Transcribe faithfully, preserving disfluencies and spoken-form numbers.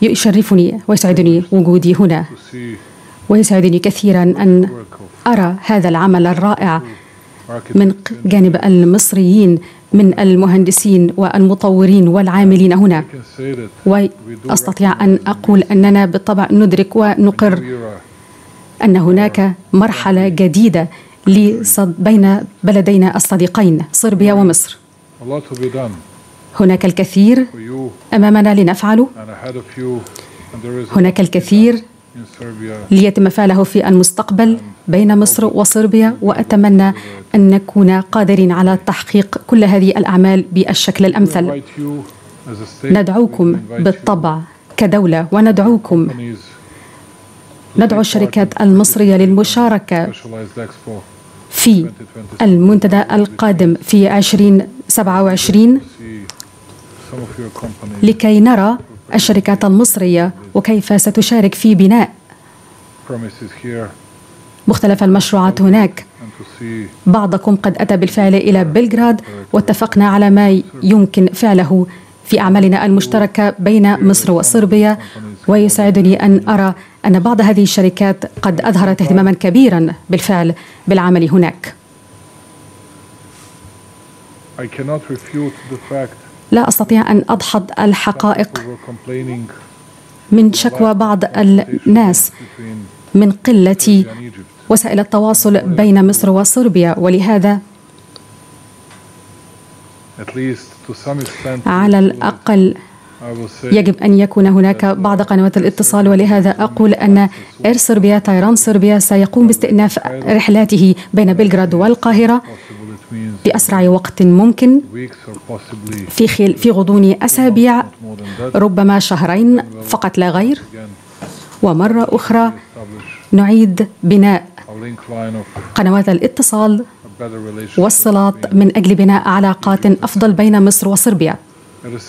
يشرفني ويسعدني وجودي هنا، ويسعدني كثيرا أن أرى هذا العمل الرائع من جانب المصريين من المهندسين والمطورين والعاملين هنا. وأستطيع أن أقول أننا بالطبع ندرك ونقر أن هناك مرحلة جديدة بين بلدينا الصديقين صربيا ومصر. هناك الكثير أمامنا لنفعله، هناك الكثير ليتم فعله في المستقبل بين مصر وصربيا، وأتمنى أن نكون قادرين على تحقيق كل هذه الأعمال بالشكل الأمثل. ندعوكم بالطبع كدولة، وندعوكم ندعو الشركات المصرية للمشاركة في المنتدى القادم في ألفين وسبعة وعشرين لكي نرى الشركات المصرية وكيف ستشارك في بناء مختلف المشروعات هناك. بعضكم قد أتى بالفعل إلى بلغراد، واتفقنا على ما يمكن فعله في أعمالنا المشتركة بين مصر وصربيا، ويسعدني أن أرى أن بعض هذه الشركات قد أظهرت اهتماما كبيرا بالفعل بالعمل هناك. لا أستطيع أن أدحض الحقائق من شكوى بعض الناس من قلة وسائل التواصل بين مصر وصربيا، ولهذا على الأقل يجب أن يكون هناك بعض قنوات الاتصال. ولهذا أقول أن إير صربيا طيران صربيا سيقوم باستئناف رحلاته بين بلغراد والقاهرة بأسرع وقت ممكن، في خل في غضون أسابيع، ربما شهرين فقط لا غير. ومرة أخرى نعيد بناء قنوات الاتصال والصلات من أجل بناء علاقات أفضل بين مصر وصربيا.